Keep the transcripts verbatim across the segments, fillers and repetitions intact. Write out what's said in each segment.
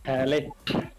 Härligt.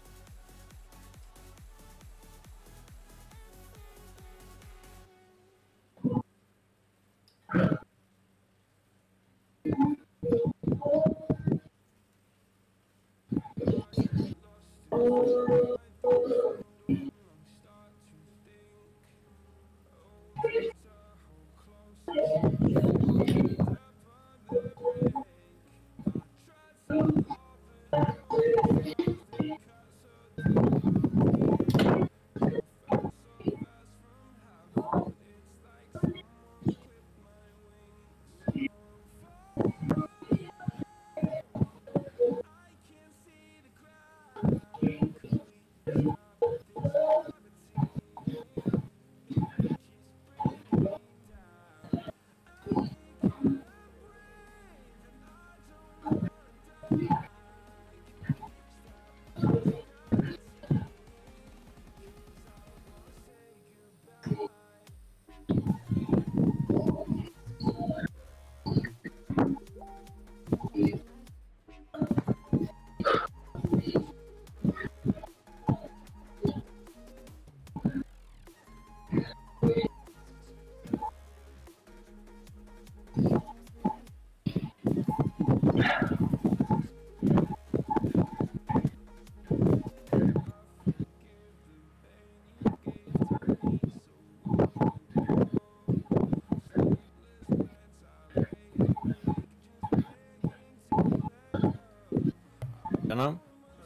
Tjena.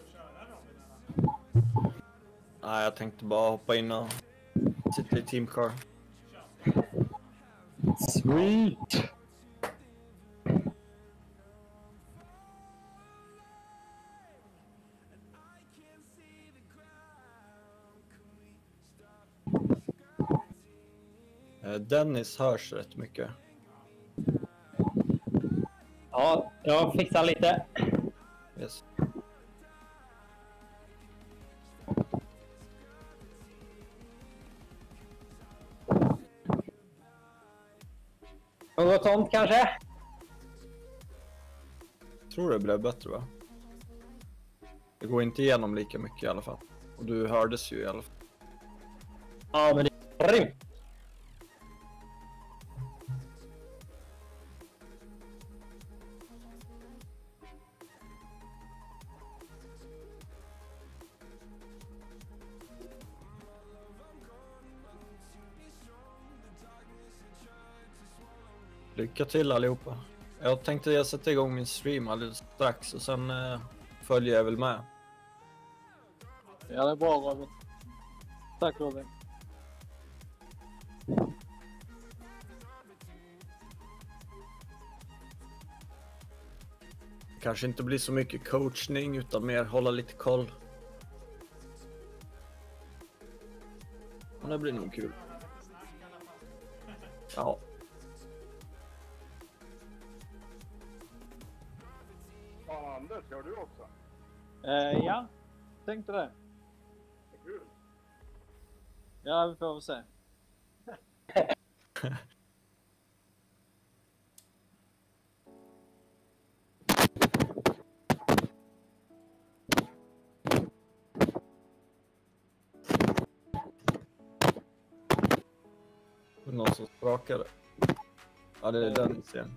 Nej, jag tänkte bara hoppa in och sitta i teamcar. Sweet! Dennis hörs rätt mycket. Ja, jag fixar lite. Yes. Något sånt kanske? Jag tror det blev bättre, va? Det går inte igenom lika mycket i alla fall. Och du hördes ju i alla fall. Ja, men det är rymt. Lycka till allihopa. Jag tänkte jag sätta igång min stream alldeles strax och sen eh, följer jag väl med. Ja, det är bra, Robin. Tack, Robin. Kanske inte blir så mycket coachning utan mer hålla lite koll. Men det blir nog kul. Ja. Fan, Anders, gör du också? Eh, ja, tänkte det. Kul. Ja, vi får väl se. Någon som sprakade. Ja, det är den sen.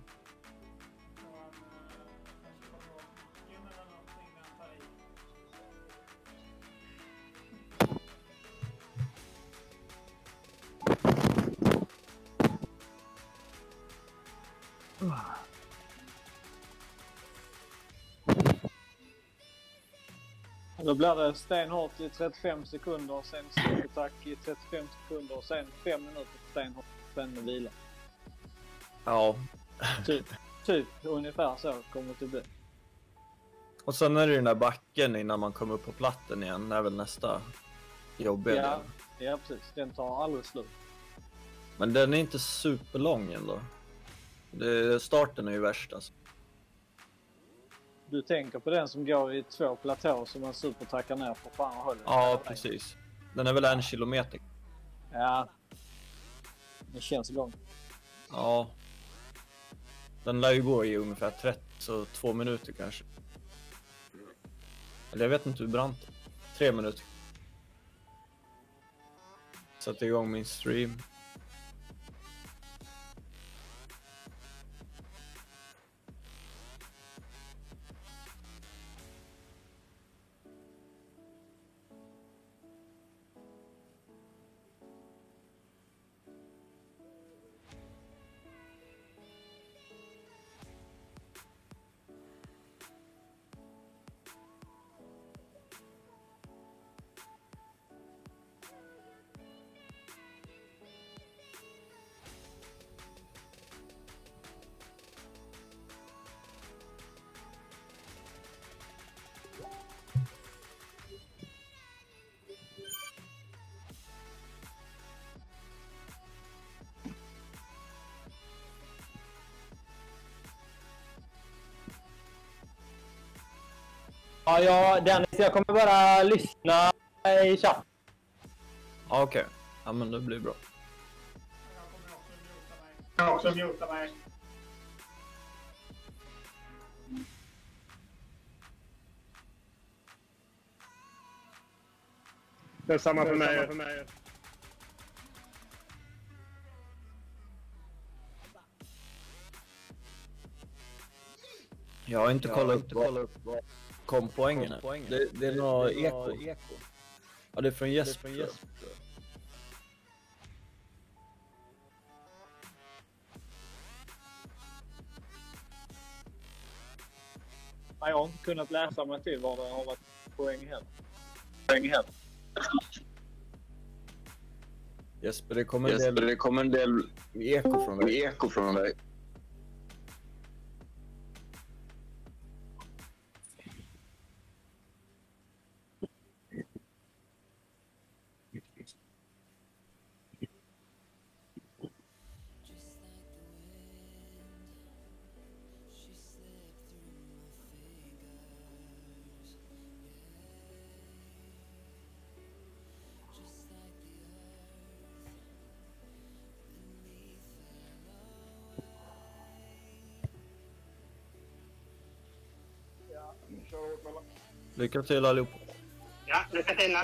Då blir det stenhårt i trettiofem sekunder, sen supertack i trettiofem sekunder och sen fem minuter stenhårt, sen med vila. Ja. Typ, typ ungefär så kommer det bli. Och sen är det den där backen innan man kommer upp på platten igen. Det är väl nästa jobb. Ja, ja, precis. Den tar aldrig slut. Men den är inte superlång ändå. Det, starten är ju värst alltså. Du tänker på den som går i två platåer som man supertackar ner på på andra hållet. Ja, precis. Den är väl en kilometer. Ja. Det känns långt. Ja. Den lär ju gå i ungefär trettio, så två minuter kanske. Eller jag vet inte hur brant. Tre minuter. Sätt igång min stream. Ja, ja, Dennis, jag kommer bara lyssna i chatt. Ja, okej. Okay. Ja, men det blir bra. Jag kommer också muta mig. Det är samma för mig. För mig. Jag har inte kollat upp vad kom poängen. Det, det är något eko. Ja, det är från Jesper. Nej, jag har inte kunnat läsa mig till vad det har varit poäng hem. Poäng hem. Jesper, det kommer en Jesper, del, det kommer en del eko från dig. eko från dig. Lycka till allihop. Ja, lycka till.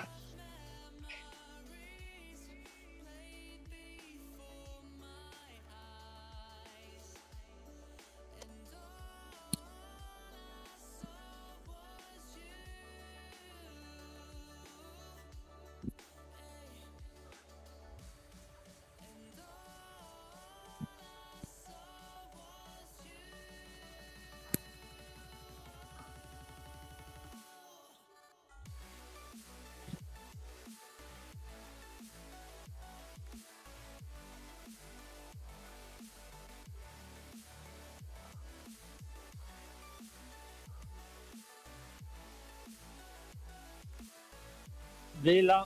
Vila.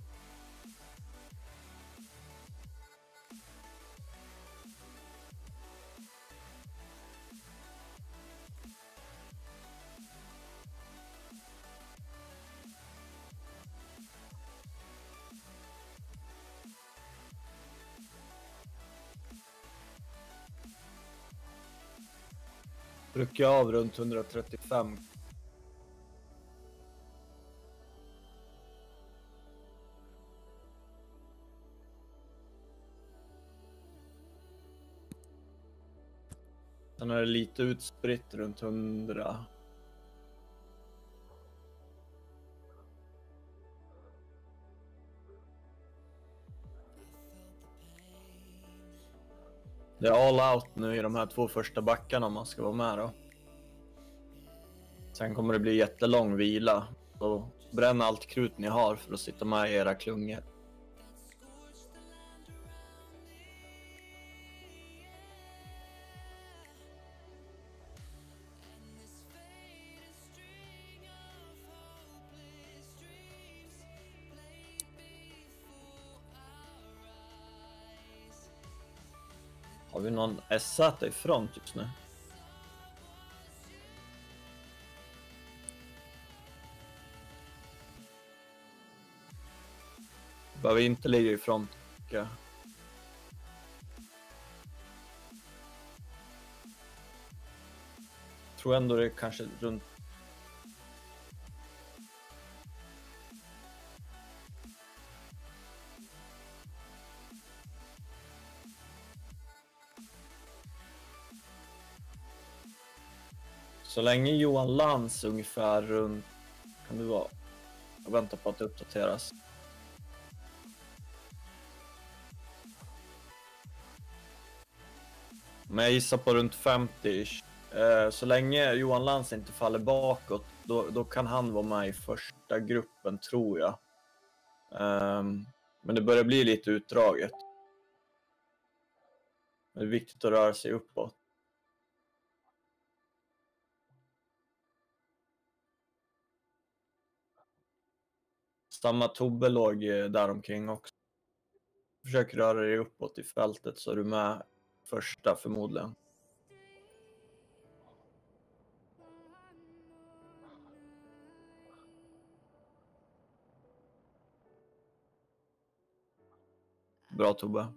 Brukar jag av runt hundratrettiofem. Sen är det lite utspritt runt hundra. Det är all out nu i de här två första backarna om man ska vara med då. Sen kommer det bli jättelång vila. Så bränn allt krut ni har för att sitta med i era klungor. Har vi någon S Z i front just nu? Behöver inte ligga i front. Okay. Tror ändå det är kanske runt Så länge Johan Lantz ungefär runt, kan det vara, jag väntar på att det uppdateras. Men jag gissar på runt femtio. Eh, så länge Johan Lantz inte faller bakåt, då, då kan han vara med i första gruppen, tror jag. Um, men det börjar bli lite utdraget. Det är viktigt att röra sig uppåt. Samma Tobbe låg där omkring också. Försök röra dig uppåt i fältet så är du med första förmodligen. Bra Tobbe.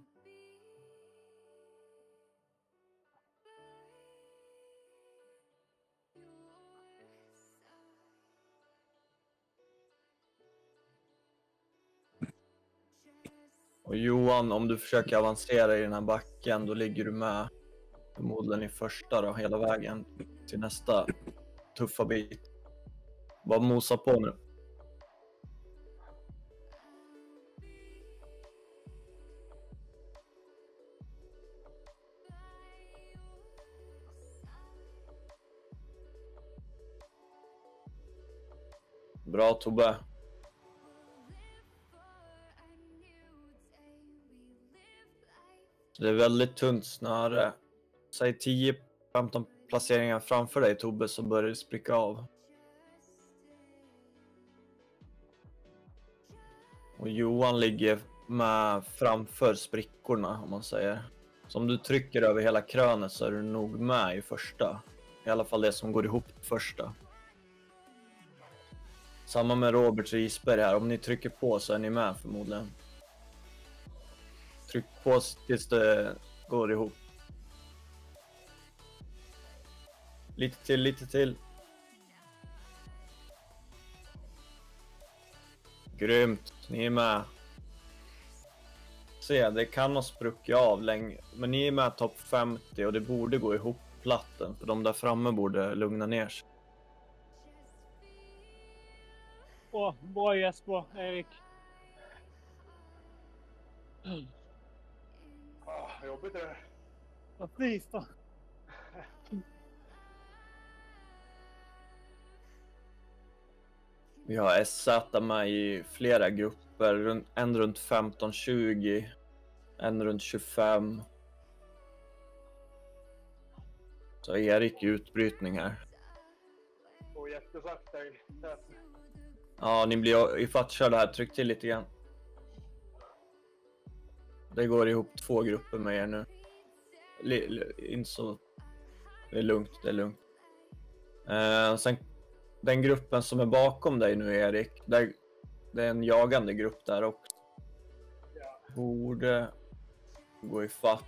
Och Johan, om du försöker avancera i den här backen, då ligger du med förmodligen i första då, hela vägen till nästa tuffa bit. Bara mosa på nu. Bra Tobbe. Det är väldigt tunt snöre. Säg tio femton placeringar framför dig Tobbe, så börjar det spricka av. Och Johan ligger med framför sprickorna om man säger. Så om du trycker över hela krönet så är du nog med i första. I alla fall det som går ihop första. Samma med Robert Risberg här. Om ni trycker på så är ni med förmodligen. Tryck på tills det går ihop. Lite till, lite till. Grymt, ni är med. Se, det kan ha spruckit av länge. Men ni är med topp femtio och det borde gå ihop platten. För de där framme borde lugna ner sig. Åh, bra Jesper, Erik. Ah, jobbigt det där. Vad fint då. Vi har S Z med i flera grupper. En runt femton tjugo. En runt tjugofem. Så Erik i utbrytning här. Och jättesakta. Ja, ni blir ifattkörda här. Tryck till lite grann. Det går ihop två grupper med er nu. Inte så. Det är lugnt, det är lugnt. Eh, sen den gruppen som är bakom dig nu Erik. Där, det är en jagande grupp där också. Borde gå ifatt.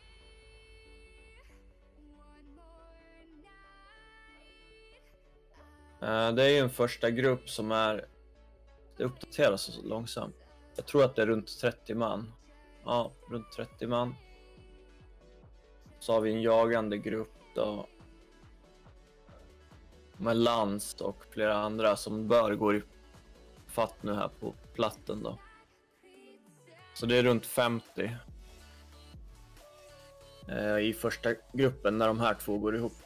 Eh, det är ju en första grupp som är. Det uppdateras så långsamt. Jag tror att det är runt trettio man. Ja, runt trettio man. Så har vi en jagande grupp då. Med Lantz och flera andra som bör gå i fatt nu här på platten då. Så det är runt femtio. Eh, I första gruppen när de här två går ihop.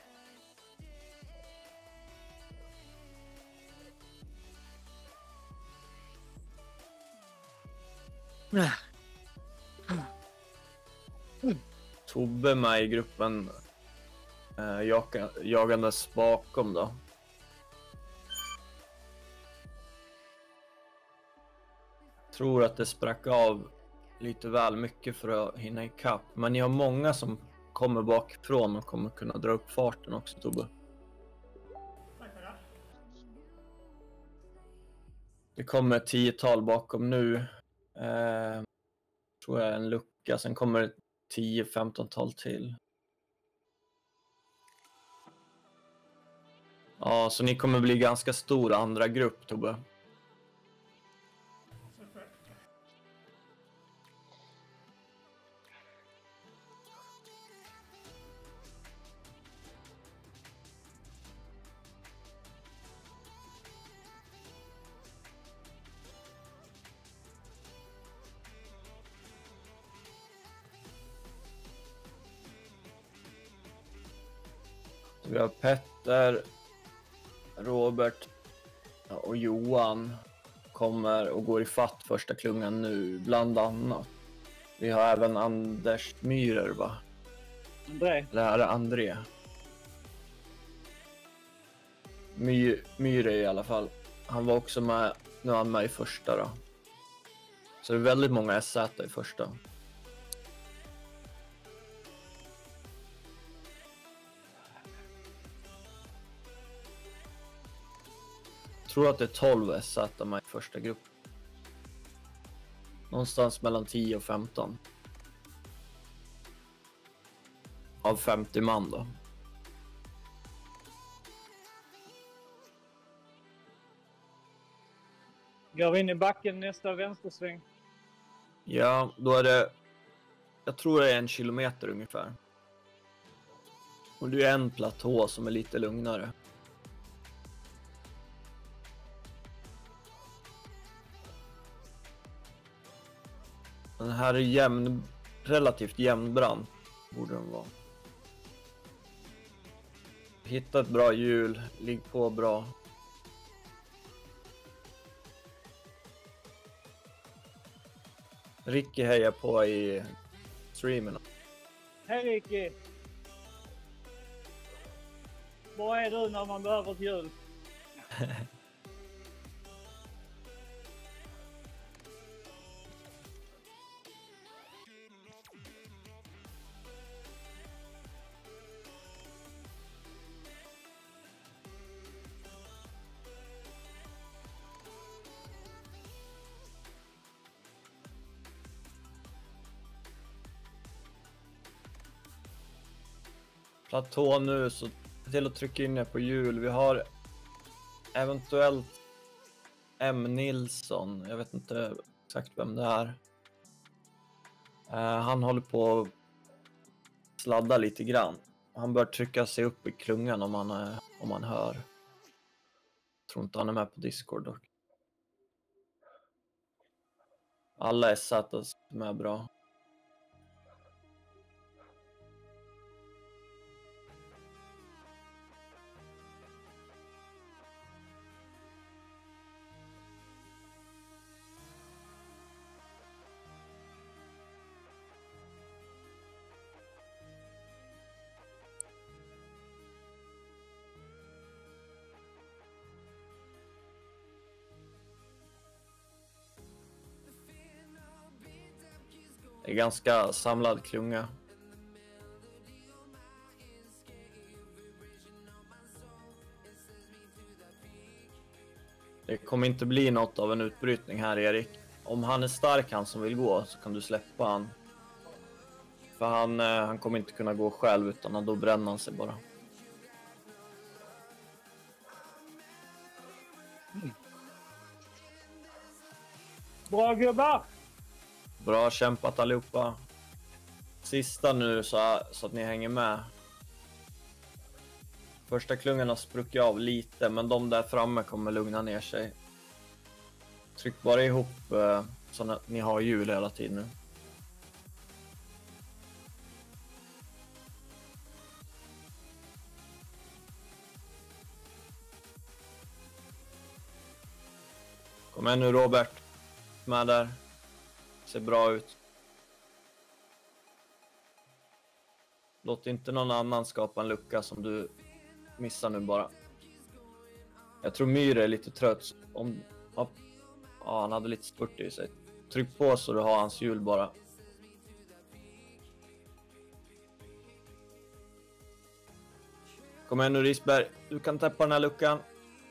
Tobbe med i gruppen eh, jag, jagandes bakom då. Tror att det sprack av lite väl mycket för att hinna ikapp. Men ni har många som kommer bakifrån och kommer kunna dra upp farten också Tobbe. Det kommer ett tiotal bakom nu. Eh, tror jag en lucka. Sen kommer det tio femton tal till. Ja, så ni kommer bli ganska stor andra grupp Tobbe. Vi har Petter, Robert och Johan kommer och går i fatt första klungan nu, bland annat. Vi har även Anders Myhrer, va? André. Det här är André. My, Myhrer i alla fall. Han var också med, nu är han med i första då. Så det är väldigt många S Z i första. Jag tror att det är tolv S Z med i första grupp. Någonstans mellan tio och femton. Av femtio man då. Går vi in i backen nästa vänstersväng? Ja, då är det... Jag tror det är en kilometer ungefär. Och det är en platå som är lite lugnare. Den här är jämn, relativt jämnbrant borde den vara. Hitta ett bra hjul, ligg på bra. Ricky hejar på i streamen. Hej Ricky! Vad är du när man behöver ett hjul? Platå nu, så till att trycka in er på hjul. Vi har eventuellt M. Nilsson. Jag vet inte exakt vem det är. Uh, han håller på att sladda lite grann. Han bör trycka sig upp i klungan om han, uh, om han hör. Jag tror inte han är med på Discord dock. Alla är satta med bra. Det är ganska samlad klunga. Det kommer inte bli något av en utbrytning här, Erik. Om han är stark, han som vill gå, så kan du släppa han. För han, han kommer inte kunna gå själv, utan då bränner han sig bara. Mm. Bra gubbar! Bra kämpat allihopa. Sista nu så, så att ni hänger med. Första klungan har spruckit av lite, men de där framme kommer lugna ner sig. Tryck bara ihop eh, så att ni har hjul hela tiden nu. Kom igen nu Robert. Med där. Ser bra ut. Låt inte någon annan skapa en lucka som du missar nu bara. Jag tror Myhre är lite trött. Om, ja, han hade lite spurt i sig. Tryck på så du har hans hjul bara. Kom igen nu Risberg. Du kan täppa den här luckan.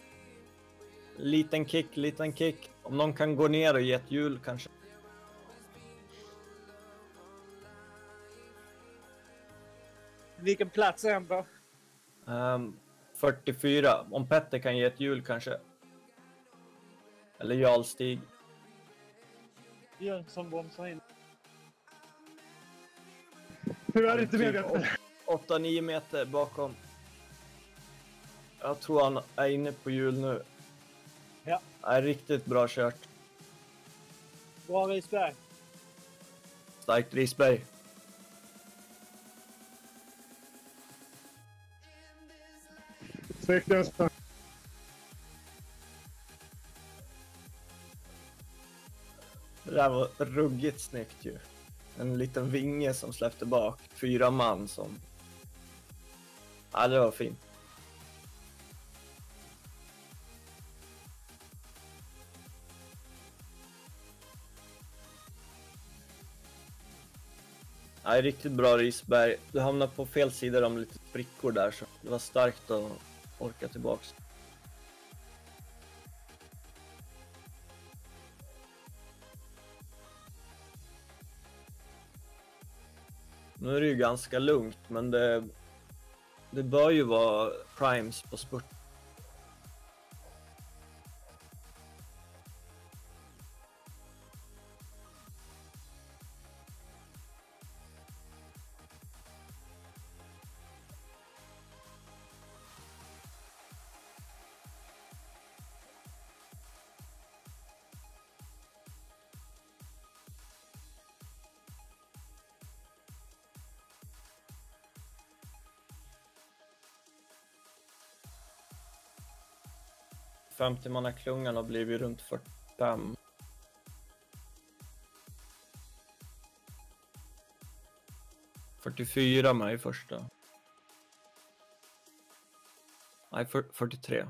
Liten kick, liten kick. Om någon kan gå ner och ge ett hjul kanske. Vilken plats är han på? Um, fyrtiofyra. Om Petter kan ge ett hjul kanske. Eller Jarlstig. Jönsson bromsar in. Hur är det inte med? åtta nio meter bakom. Jag tror han är inne på hjul nu. Ja. Är riktigt bra kört. Bra Risberg. Starkt Risberg. Snyggt Gösta. Det där var ruggigt snyggt ju. En liten vinge som släppte bak. Fyra man som... Ja, det var fint. Ja, riktigt bra Risberg. Du hamnade på fel sida om lite sprickor där, så det var starkt att orka tillbaks. Nu är det ju ganska lugnt, men det, det bör ju vara primes på spurt. femtio-mannaklungan har blivit runt fyrtiofem. fyrtiofyra med i första. Nej, fyrtiotre.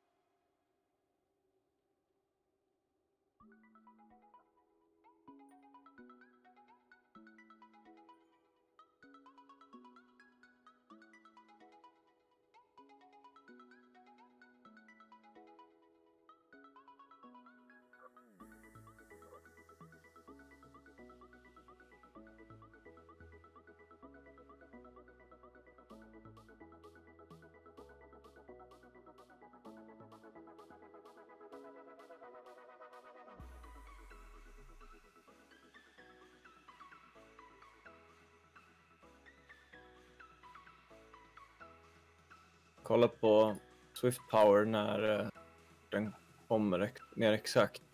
Kolla på Swift Power när uh, den kommer ex- mer exakt.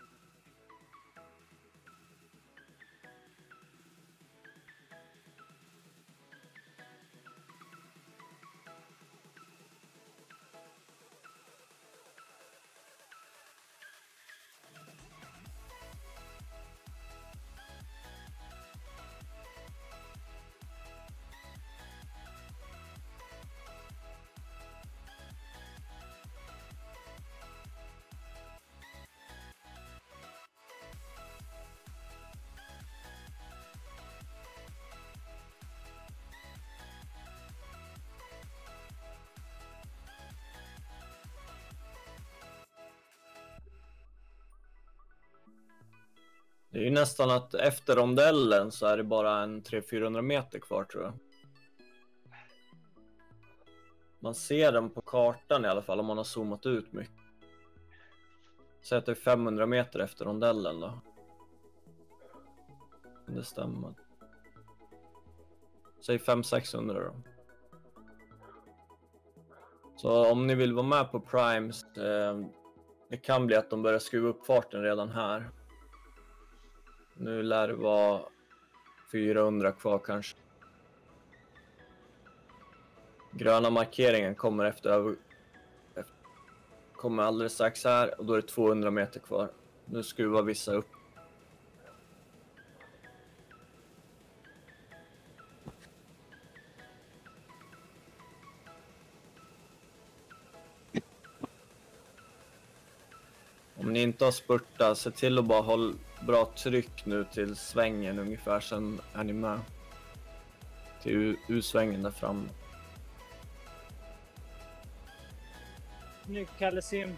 Det är ju nästan att efter rondellen så är det bara en tre till fyrahundra meter kvar, tror jag. Man ser den på kartan i alla fall om man har zoomat ut mycket. Så att det är femhundra meter efter rondellen då. Det stämmer. Säg fem till sexhundra då. Så om ni vill vara med på primes, eh, det kan bli att de börjar skruva upp farten redan här. Nu lär det vara fyrahundra kvar kanske. Gröna markeringen kommer efter över, efter kommer alldeles strax här och då är det tvåhundra meter kvar. Nu skruvar vissa upp. Om ni inte har spurtat, se till att bara hålla bra tryck nu till svängen ungefär, sen är ni med till U-svängen där framme. Snyggt Kalle Sim.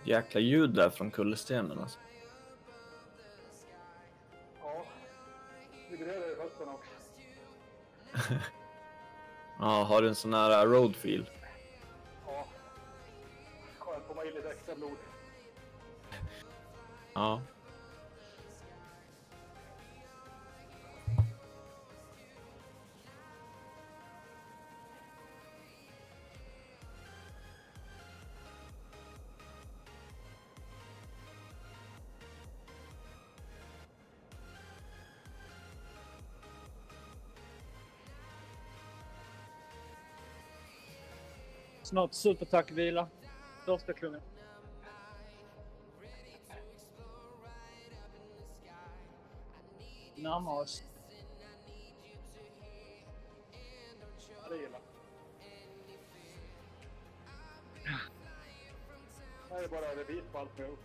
jäkla ljud där från kullerstenen alltså. Ja, vibrerar i höften också. Ja, har du en sån här roadfeel? Ja, skönt att komma in lite extra blod. Ja. Snart supertackvila. Första klungan. Närmar oss. Ja, det gillar. Det är bara revis på allt med upp.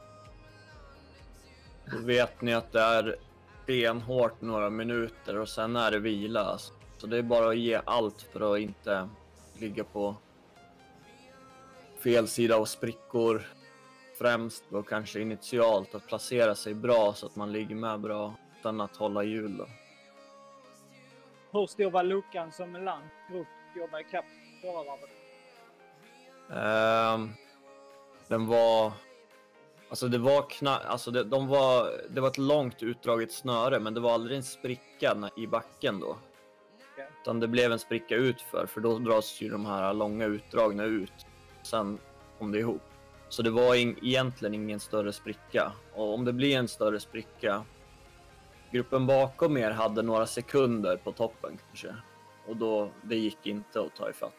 Då vet ni att det är benhårt några minuter och sen är det vila alltså. Så det är bara att ge allt för att inte ligga på fel sida av sprickor. Främst och kanske initialt att placera sig bra så att man ligger med bra utan att hålla hjul då. Hur stor var luckan som en land grupp jobbar i kapp förra varvet? Um, den var alltså det var kna- alltså det, de var det var ett långt utdraget snöre men det var aldrig en spricka i backen då. Okay. Utan det blev en spricka utför för då dras ju de här långa utdragna ut sen kom det ihop. Så det var in, egentligen ingen större spricka. Och om det blir en större spricka, gruppen bakom er hade några sekunder på toppen kanske. Och då, det gick inte att ta ifatt.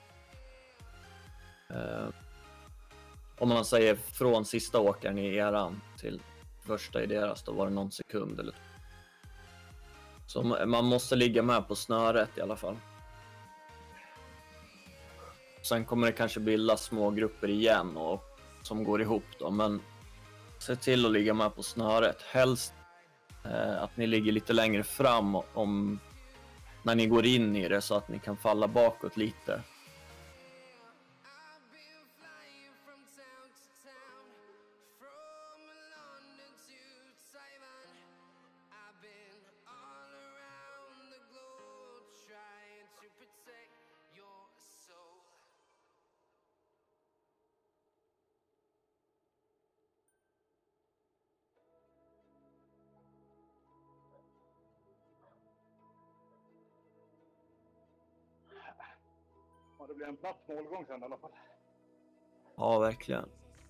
Eh, om man säger från sista åkaren i eran till första i deras, då var det någon sekund eller. Så man måste ligga med på snöret i alla fall. Sen kommer det kanske bildas små grupper igen och som går ihop då, men se till att ligga med på snöret. Helst eh, att ni ligger lite längre fram om när ni går in i det så att ni kan falla bakåt lite. Ja, det blir en platt målgång sen i alla fall. Ja, verkligen.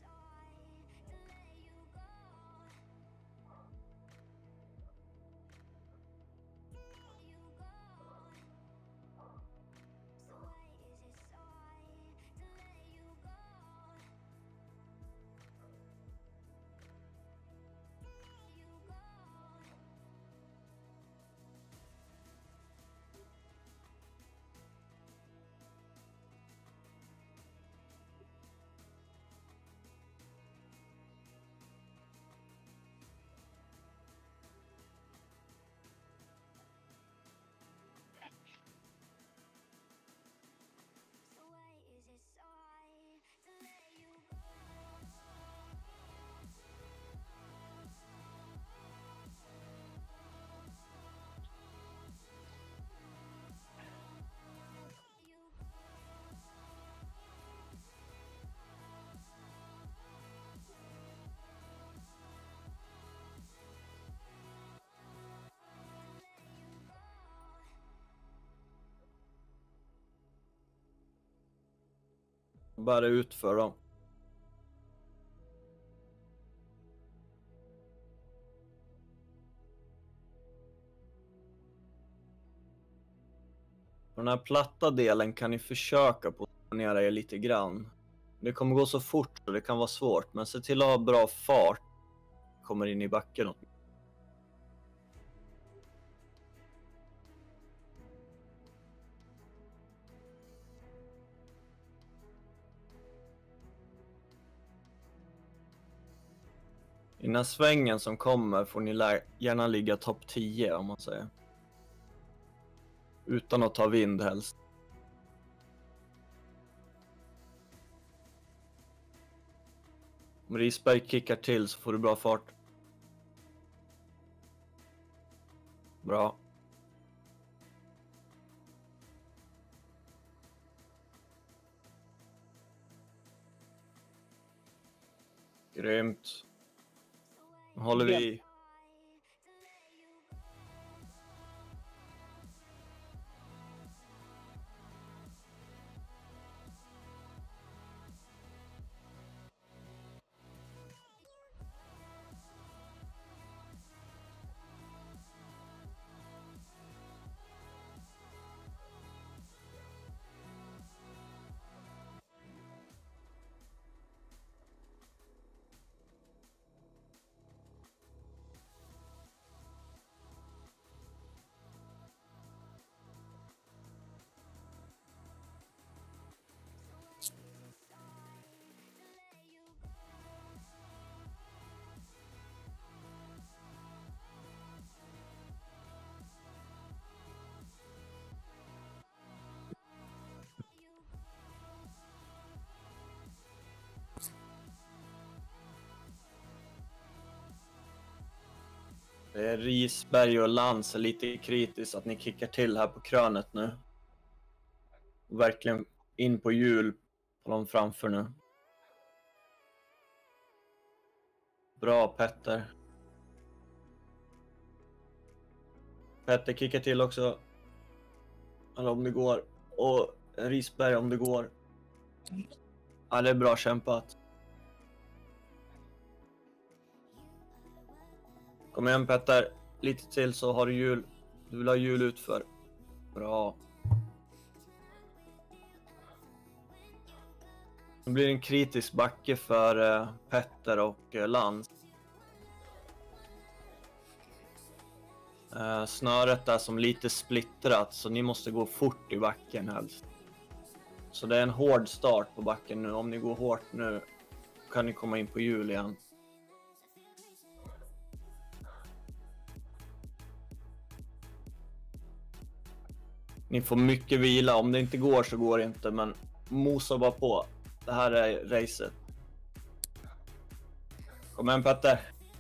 Bara utför dem. På den här platta delen kan ni försöka positionera er lite grann. Det kommer gå så fort och det kan vara svårt, men se till att ha bra fart. Kommer in i backen. I den här svängen som kommer får ni gärna ligga topp tio om man säger. Utan att ta vind helst. Om Risberg kickar till så får du bra fart. Bra. Grymt. Nu håller vi. Det är Risberg och Lans är lite kritiskt att ni kickar till här på krönet nu. Verkligen in på hjul på dem framför nu. Bra Petter. Petter kickar till också. Eller om det går. Och Risberg om det går. Ja, det är bra kämpat. Kom igen Petter. Lite till så har du hjul. Du vill ha hjul utför. Bra. Nu blir det en kritisk backe för uh, Petter och uh, Lans. Uh, snöret är som lite splittrat så ni måste gå fort i backen helst. Så det är en hård start på backen nu. Om ni går hårt nu kan ni komma in på hjul igen. Ni får mycket vila. Om det inte går så går det inte. Men mosa bara på. Det här är racet. Kom igen Petter.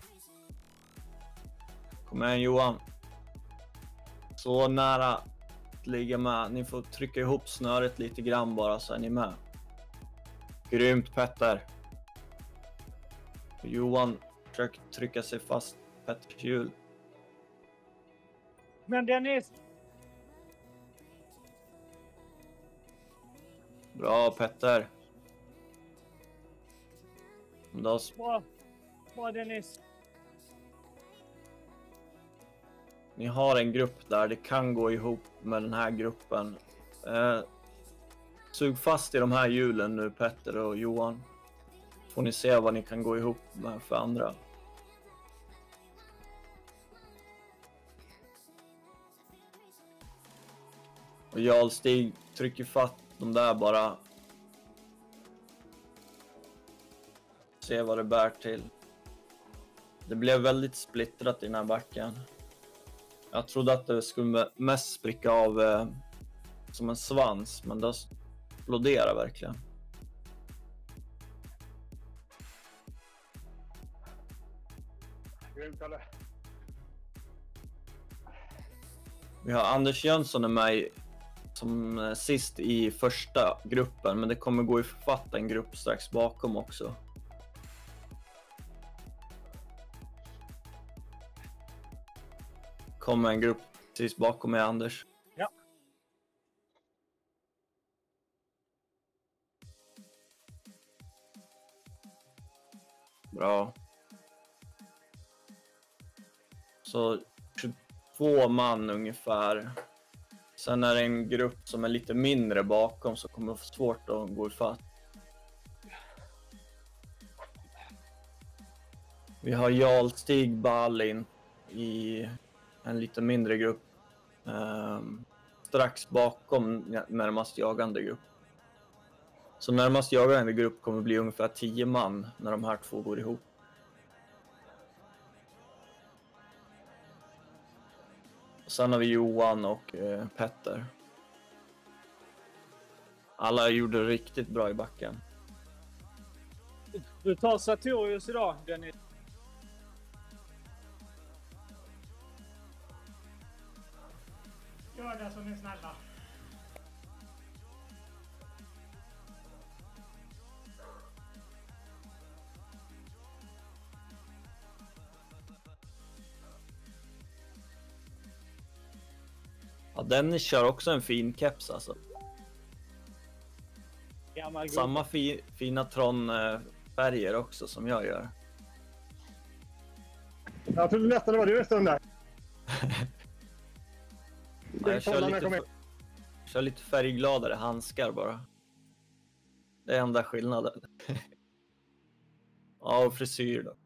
Kom igen Johan. Så nära att ligga med. Ni får trycka ihop snöret lite grann bara så är ni med. Grymt Petter. Johan försöker trycka sig fast Petters hjul. Men Dennis. Bra Petter. Då... Bra. Bra Dennis. Ni har en grupp där, det kan gå ihop med den här gruppen. Eh, sug fast i de här hjulen nu Petter och Johan. Får ni se vad ni kan gå ihop med för andra. Och Jarl Stig trycker fatt de där bara. Se vad det bär till. Det blev väldigt splittrat i den här backen. Jag trodde att det skulle mest spricka av eh, som en svans, men det exploderar verkligen. Grymt, Kalle. Vi har Anders Jönsson är med som eh, sist i första gruppen, men det kommer gå i fatt en grupp strax bakom också. Kommer en grupp precis bakom mig, Anders. Ja. Bra. Så tjugotvå man ungefär. Sen är det en grupp som är lite mindre bakom så kommer det få svårt att gå ifatt. Vi har Jarl Stig Balin i en lite mindre grupp. Um, strax bakom närmast jagande grupp. Så närmast jagande grupp kommer bli ungefär tio man när de här två går ihop. Och sen har vi Johan och eh, Petter. Alla gjorde riktigt bra i backen. Du tar Sartorius idag, Dennis. Gör det som ni är snälla. Ja, Dennis kör också en fin keps alltså. Gammal Samma fi, fina Tron-färger också som jag gör. Jag trodde nästan det var du en stund där. Ja, jag kör lite, kör lite färggladare handskar bara. Det är enda skillnaden. Ja, och frisyr då.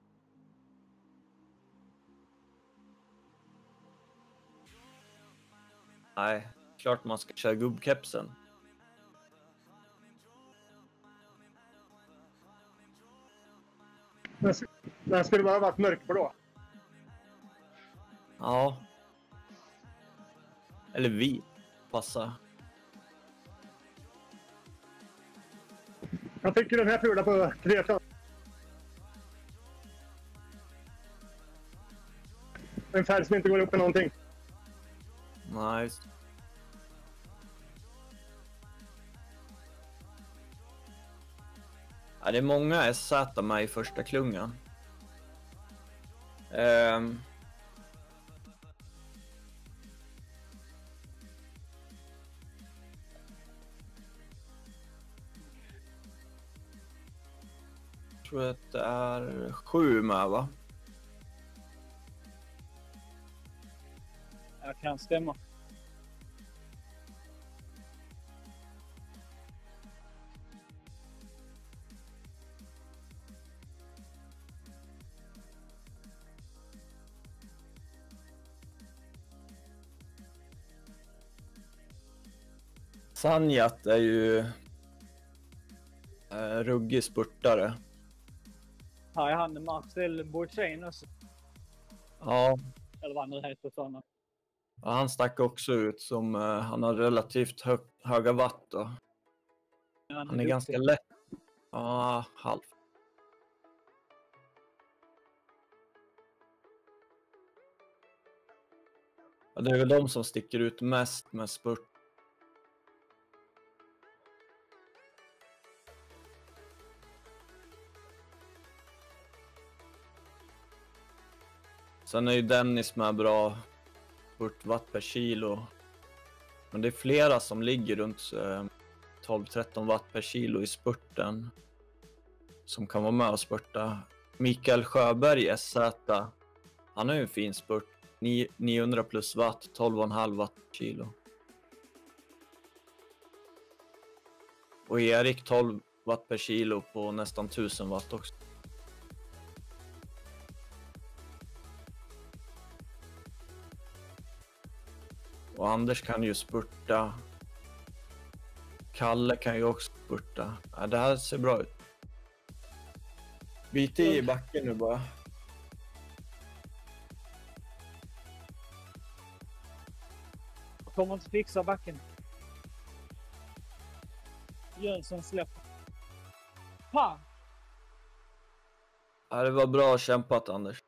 Nej, klart man ska köra gubbkepsen. Den skulle bara varit mörkblå. Ja. Eller vit. Passa. Jag tycker den här fula på treton. En färg som inte går upp med någonting. Nice. Ja, det är många S Z med i första klungan. Um. Jag tror att det är sju med, va? Jag kan stämma. Sanjat är ju äh, ruggig spurtare. Här är han Marcel Bourchain också. Ja. Eller vad han nu heter sådana. Ja, han stack också ut som uh, han har relativt hö höga watt då. Han är, han är duktig. ganska lätt. Ja, halv. Ja, det är väl de som sticker ut mest med spurt. Sen är ju Dennis med bra spurt watt per kilo. Men det är flera som ligger runt eh, tolv tretton watt per kilo i spurten. Som kan vara med och spurta. Mikael Sjöberg S Z. Han har ju en fin spurt. niohundra plus watt, tolv komma fem watt per kilo. Och Erik tolv watt per kilo på nästan tusen watt också. Och Anders kan ju spurta. Kalle kan ju också spurta. Ja, det här ser bra ut. Byt i backen nu bara. Jag kommer inte fixa backen. Jönsson släpper. Fan! Ja, det var bra kämpat, Anders.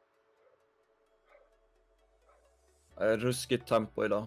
Det är ruskigt tempo idag.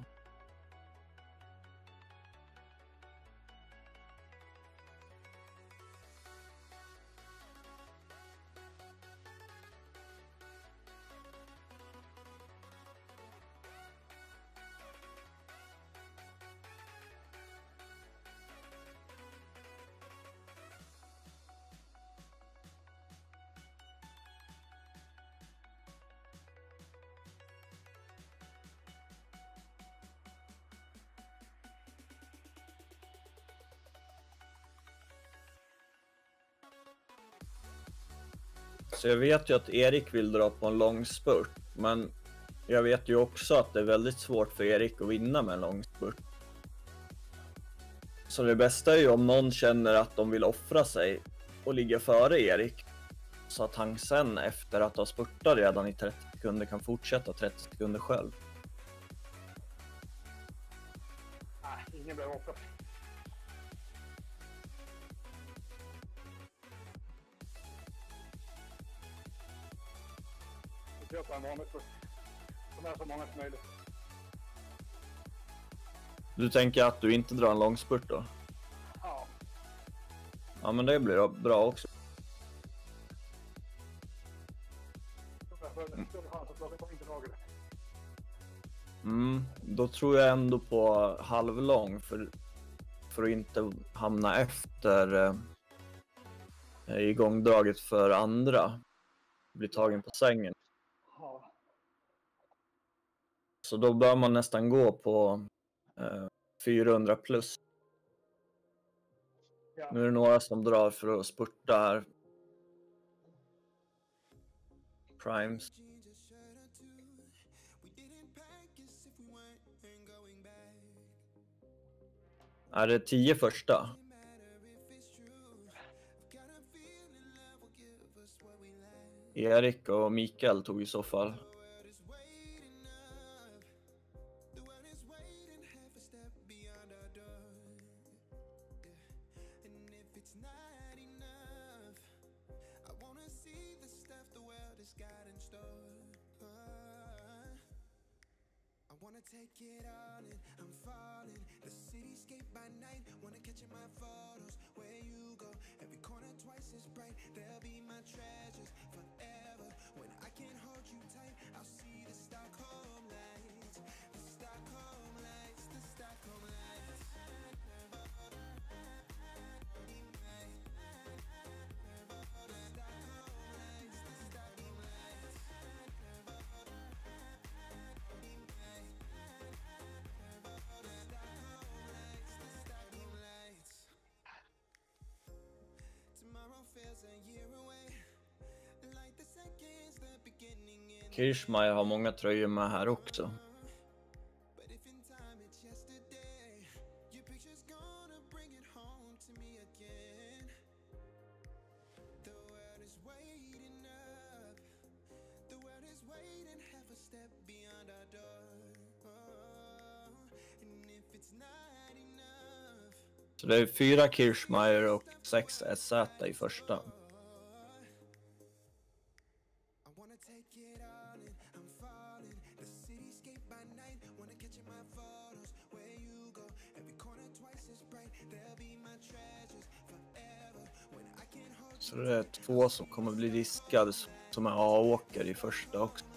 Så jag vet ju att Erik vill dra på en lång spurt, men jag vet ju också att det är väldigt svårt för Erik att vinna med en lång spurt. Så det bästa är ju om någon känner att de vill offra sig och ligga före Erik, så att han sen efter att ha spurtat redan i trettio sekunder kan fortsätta trettio sekunder själv. Nej, ingen behöver offra. köpa en vanlig spurt. Som är så många som möjligt. Du tänker att du inte drar en lång spurt då? Ja. Ja, men det blir bra också. Mm. Större chans att jag kommer inte drag det. Mm, då tror jag ändå på halvlång för, för att inte hamna efter eh, igångdraget för andra. Bli tagen på sängen. Ja. Så då bör man nästan gå på eh, fyrahundra plus. Ja. Nu är det några som drar för att spurta här. Primes. Är det tio första? Erik och Mikael tog i så fall. Take it all in, I'm falling. The cityscape by night, wanna catch in my photos. Where you go, every corner twice as bright. They'll be my treasures forever. When I can't hold you tight, I'll see the Stockholm lights. The Stockholm lights, the Stockholm lights. Kirchmeier har många tröjor med här också. Så det är fyra Kirchmeier och sex S Z i första. Så det är två som kommer bli diskade som är A-åkare i första också.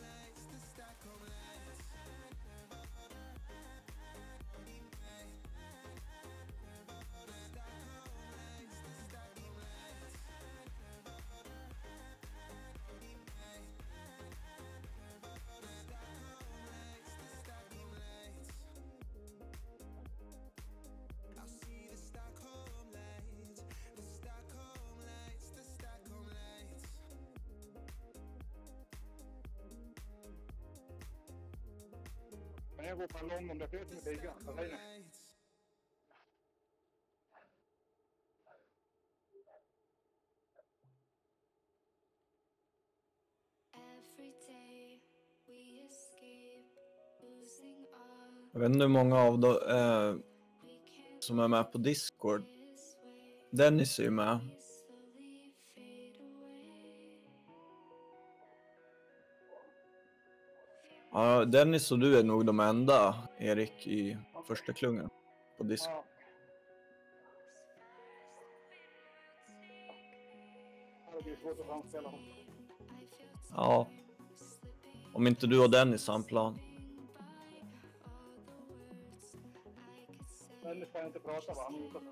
Men jag går på en lång om det är fler som är bygga. Så nej, nej. Jag vet inte hur många av dem eh, som är med på Discord. Dennis är ju med. Ja, Dennis och du är nog de enda, Erik, i första klungan på Discord. Ja. Det blir svårt att framställa honom. Ja. Om inte du och Dennis har en plan. Men nu ska jag inte prata vad han är ute på.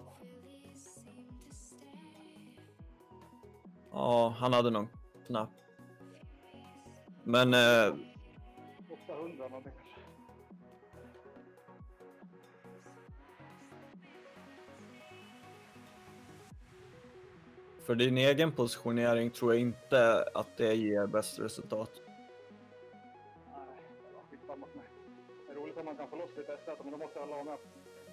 Ja, han hade någon knapp. Men... Eh, åttahundra någonting kanske. för din egen positionering tror jag inte att det ger bäst resultat. Nej, det var skitsamma för mig. Det är roligt om man kan få loss lite S Z, men då måste alla ha med.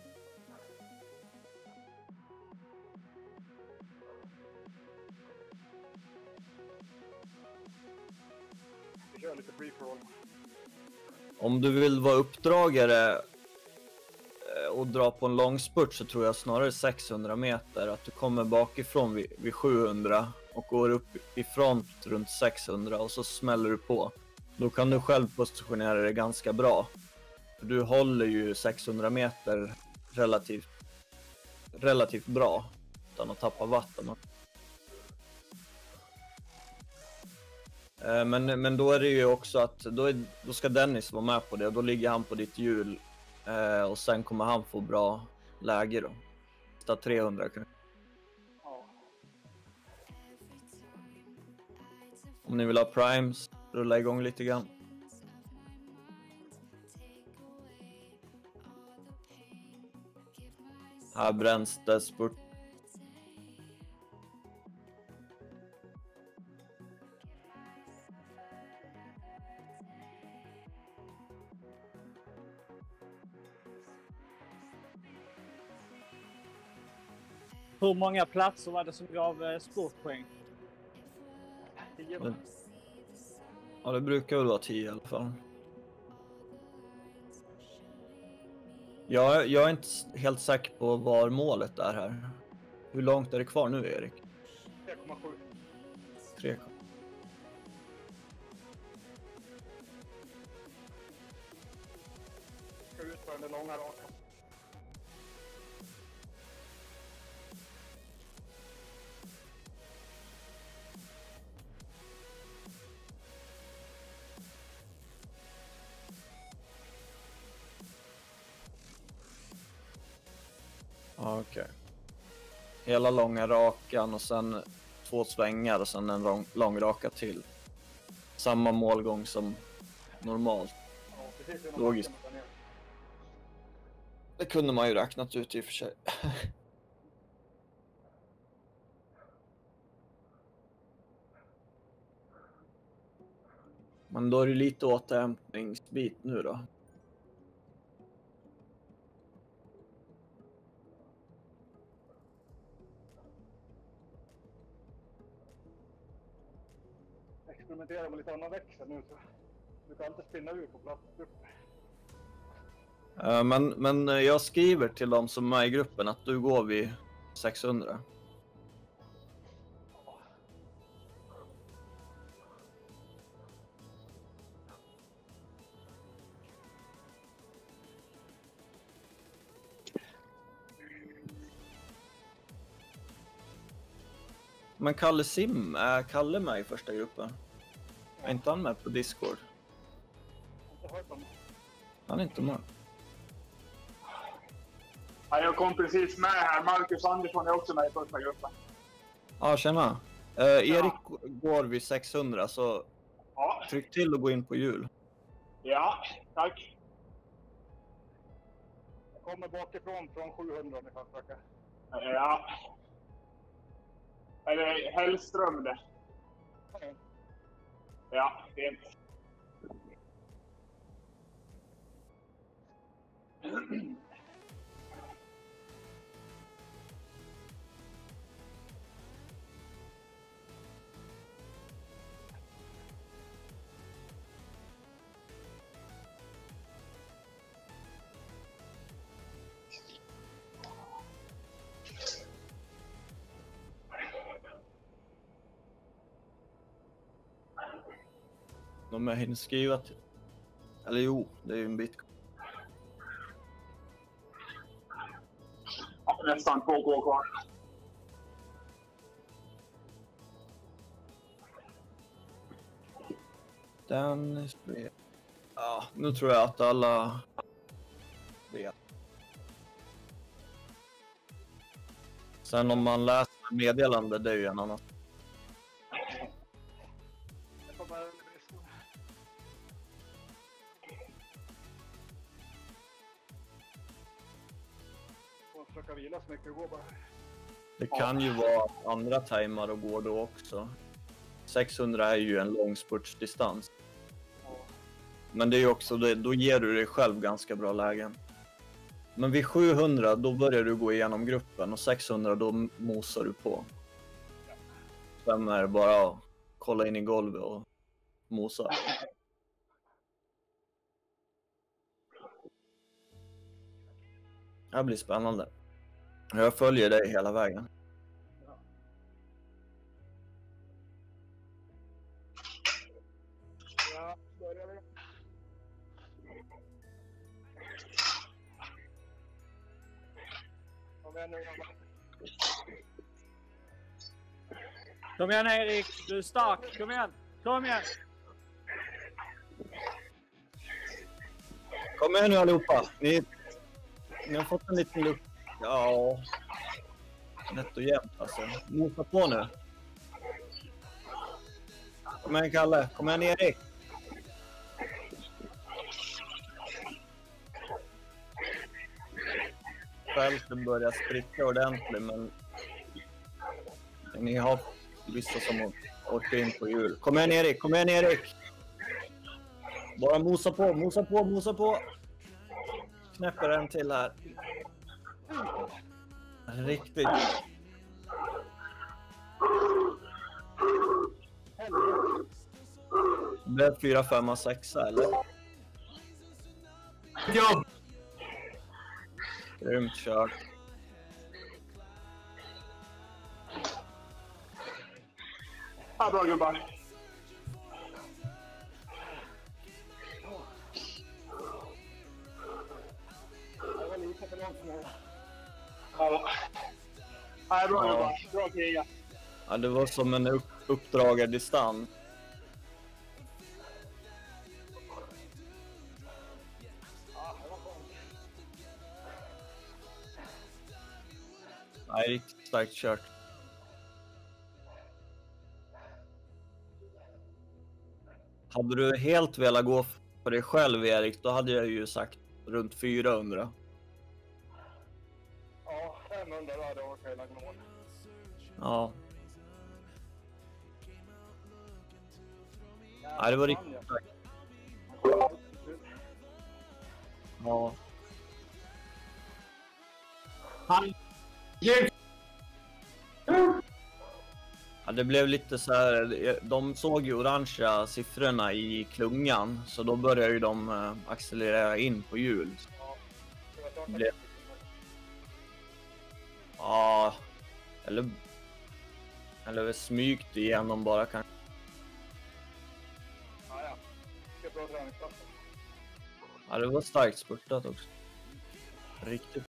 Vi kör lite free-for-all. Om du vill vara uppdragare och dra på en lång spurt så tror jag snarare sexhundra meter. Att du kommer bakifrån vid, vid sjuhundra och går upp i front runt sexhundra och så smäller du på. Då kan du själv positionera dig ganska bra. Du håller ju sexhundra meter relativt, relativt bra utan att tappa vatten. Men, men då är det ju också att då, är, då ska Dennis vara med på det och då ligger han på ditt hjul och sen kommer han få bra läge då. Sista trehundra kanske. Ja. Om ni vill ha primes, rulla igång lite grann. Här bränns det spurt. Hur många platser var det som gav eh, sportpoäng? Men, ja, det brukar väl vara tio i alla fall. Jag, jag är inte helt säker på var målet är här. Hur långt är det kvar nu, Erik? tre komma sju. tre. Ska ut på den långa raken. Okej. Okay. Hela långa rakan och sen två svängar och sen en lång, lång raka till. Samma målgång som normalt. Ja, precis. Logiskt. Det kunde man ju räknat ut i och för sig. Men då är det lite återhämtningsbit nu då. Experimentera med lite annan växel nu så du kan inte spinna ur på plats. Uh, men, men jag skriver till dem som är i gruppen att du går vid sexhundra. Men Kalle Sim, är Kalle med i första gruppen? Är inte han med på Discord? Han är inte med. Ja, jag kom precis med här. Marcus Andersson är också med i första gruppen. Ja, tjena. Uh, Erik ja. går vid sexhundra, så ja. Tryck till och gå in på hjul. Ja, tack. Jag kommer bakifrån från sjuhundra om ni kan försöka. Ja. Är det Hellström det? Mm. Ja, fint. De är hinner skriva till. Eller jo, det är ju en bit. Ja, nästan två går kvar. Den vet. Ja, nu tror jag att alla vet. Sen om man läser meddelande, det är ju en annan. Försöka vila så mycket det går bara. Det kan ju vara andra timar och går då också. sexhundra är ju en långspurtsdistans. Ja. Men det är ju också, då ger du dig själv ganska bra lägen. Men vid sjuhundra då börjar du gå igenom gruppen och sexhundra då mosar du på. Sen är det bara att kolla in i golvet och mosa. Det här blir spännande. Jag följer dig hela vägen. Ja, börjar vi. Kom igen nu, grabbar. Kom igen Erik, du är stark. Kom igen, kom igen. Kom igen nu allihopa. Ni, ni har fått en liten luft. Ja. Nätt och jämnt alltså. Mosa på nu. Kom igen Kalle. Kom igen Erik. Fälten börjar spricka ordentligt, men ni har vissa som åker in på hjul. Kom igen Erik. Kom igen Erik. Bara mosa på, mosa på, mosa på. Knäpper en till här. Riktigt. Det blev fyra, fem, sex eller? Ja. Grymt kört. Ja, bra gubbar. Det var lite för långt för mig. Ja. Ja, bra Ja. gubbar. Bra kriga. Ja, det var som en upp, uppdragad distans. Nej, riktigt starkt kört. Hade du helt velat gå för dig själv, Erik, då hade jag ju sagt runt fyrahundra. Ja, femhundra då hade jag varit lagt mål. Ja. Nej, det var riktigt starkt. Ja. Han... Ja, det blev lite så här, de såg ju orangea siffrorna i klungan, så då började ju de eh, accelerera in på hjul. Det blev... Ja, eller eller smygt igenom bara kanske. Ja, ja. Det är bra träningspass. Ja, det var starkt spurtat också. Riktigt